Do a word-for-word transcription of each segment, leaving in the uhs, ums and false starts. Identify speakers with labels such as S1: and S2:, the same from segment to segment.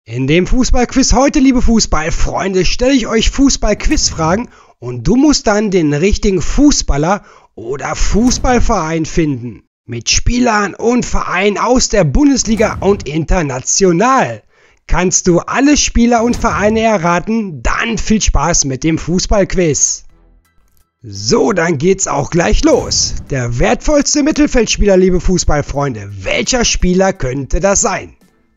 S1: In dem Fußballquiz heute, liebe Fußballfreunde, stelle ich euch Fußball-Quizfragen und du musst dann den richtigen Fußballer oder Fußballverein finden. Mit Spielern und Vereinen aus der Bundesliga und international. Kannst du alle Spieler und Vereine erraten? Dann viel Spaß mit dem Fußballquiz. So, dann geht's auch gleich los. Der wertvollste Mittelfeldspieler, liebe Fußballfreunde. Welcher Spieler könnte das sein?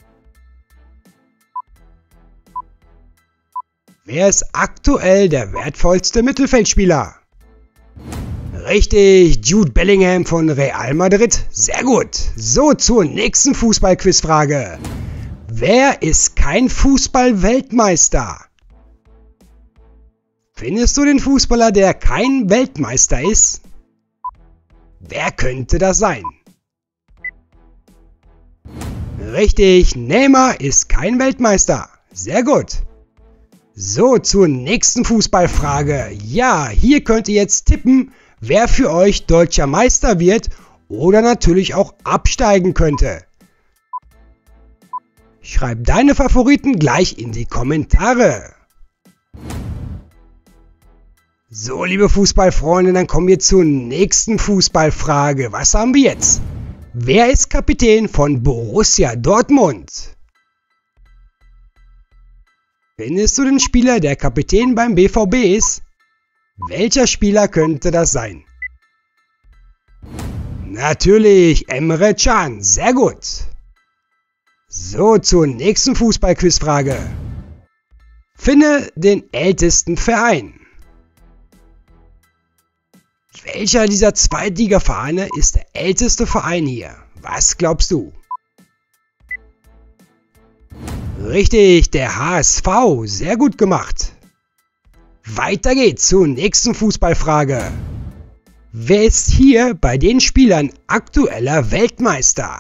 S1: Wer ist aktuell der wertvollste Mittelfeldspieler? Richtig, Jude Bellingham von Real Madrid. Sehr gut. So, zur nächsten Fußballquizfrage. Wer ist kein Fußball-Weltmeister? Findest du den Fußballer, der kein Weltmeister ist? Wer könnte das sein? Richtig, Neymar ist kein Weltmeister. Sehr gut. So, zur nächsten Fußballfrage. Ja, hier könnt ihr jetzt tippen, wer für euch deutscher Meister wird oder natürlich auch absteigen könnte. Schreib deine Favoriten gleich in die Kommentare. So, liebe Fußballfreunde, dann kommen wir zur nächsten Fußballfrage. Was haben wir jetzt? Wer ist Kapitän von Borussia Dortmund? Findest du den Spieler, der Kapitän beim B V B ist? Welcher Spieler könnte das sein? Natürlich Emre Can, sehr gut. So, zur nächsten Fußballquizfrage. Finde den ältesten Verein. Welcher dieser Zweitligavereine ist der älteste Verein hier? Was glaubst du? Richtig, der H S V. Sehr gut gemacht. Weiter geht's zur nächsten Fußballfrage. Wer ist hier bei den Spielern aktueller Weltmeister?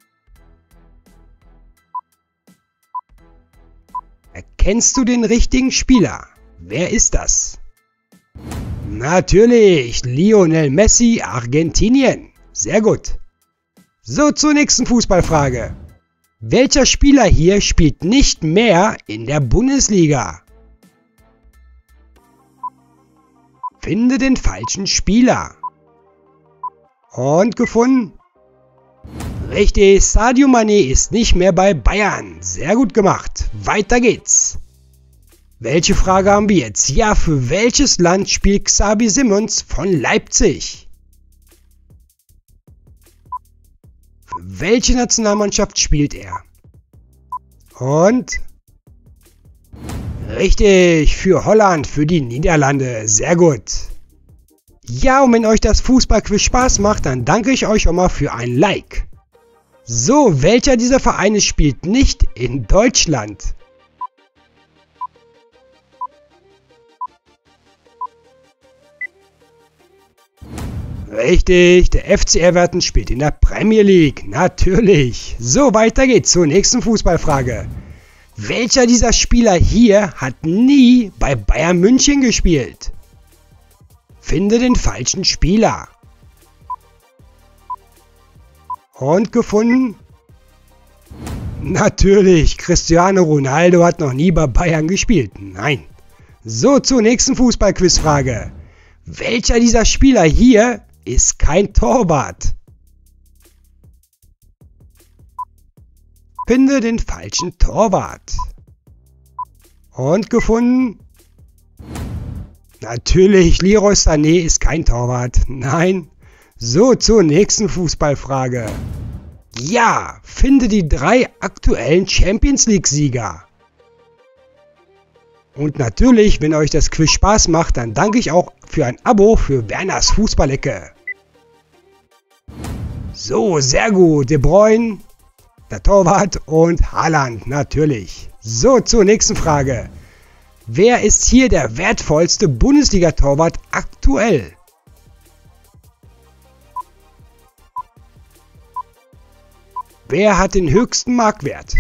S1: Erkennst du den richtigen Spieler? Wer ist das? Natürlich, Lionel Messi, Argentinien. Sehr gut. So, zur nächsten Fußballfrage. Welcher Spieler hier spielt nicht mehr in der Bundesliga? Finde den falschen Spieler. Und gefunden? Richtig, Sadio Mané ist nicht mehr bei Bayern. Sehr gut gemacht. Weiter geht's. Welche Frage haben wir jetzt? Ja, für welches Land spielt Xabi Simons von Leipzig? Für welche Nationalmannschaft spielt er? Und? Richtig, für Holland, für die Niederlande. Sehr gut. Ja, und wenn euch das Fußballquiz Spaß macht, dann danke ich euch auch mal für ein Like. So, welcher dieser Vereine spielt nicht in Deutschland? Richtig, der F C Everton spielt in der Premier League. Natürlich. So, weiter geht's zur nächsten Fußballfrage. Welcher dieser Spieler hier hat nie bei Bayern München gespielt? Finde den falschen Spieler. Und gefunden? Natürlich, Cristiano Ronaldo hat noch nie bei Bayern gespielt. Nein. So, zur nächsten Fußballquizfrage. Welcher dieser Spieler hier ist kein Torwart? Finde den falschen Torwart. Und gefunden? Natürlich, Leroy Sané ist kein Torwart. Nein. So, zur nächsten Fußballfrage. Ja, finde die drei aktuellen Champions League-Sieger. Und natürlich, wenn euch das Quiz Spaß macht, dann danke ich auch für ein Abo für Werners Fußballecke. So, sehr gut. De Bruyne, der Torwart und Haaland, natürlich. So, zur nächsten Frage. Wer ist hier der wertvollste Bundesliga-Torwart aktuell? Wer hat den höchsten Marktwert?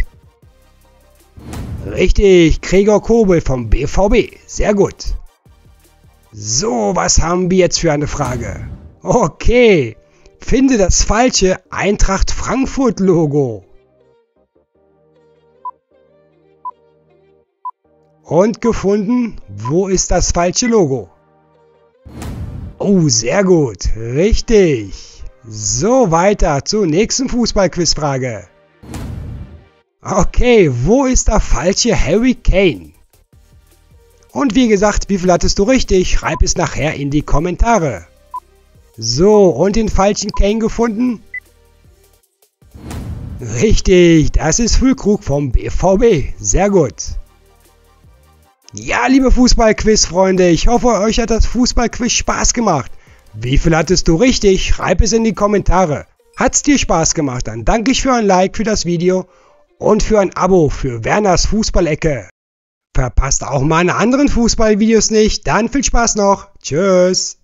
S1: Richtig, Gregor Kobel vom B V B. Sehr gut. So, was haben wir jetzt für eine Frage? Okay, finde das falsche Eintracht Frankfurt Logo. Und gefunden. Wo ist das falsche Logo? Oh, sehr gut. Richtig. So, weiter zur nächsten Fußball-Quizfrage. Okay, wo ist der falsche Harry Kane? Und wie gesagt, wie viel hattest du richtig? Schreib es nachher in die Kommentare. So, und den falschen Kane gefunden? Richtig, das ist Füllkrug vom B V B. Sehr gut. Ja, liebe Fußball-Quiz-Freunde, ich hoffe, euch hat das Fußball-Quiz Spaß gemacht. Wie viel hattest du richtig? Schreib es in die Kommentare. Hat's dir Spaß gemacht? Dann danke ich für ein Like für das Video und für ein Abo für Werners Fußballecke. Verpasst auch meine anderen Fußballvideos nicht. Dann viel Spaß noch. Tschüss.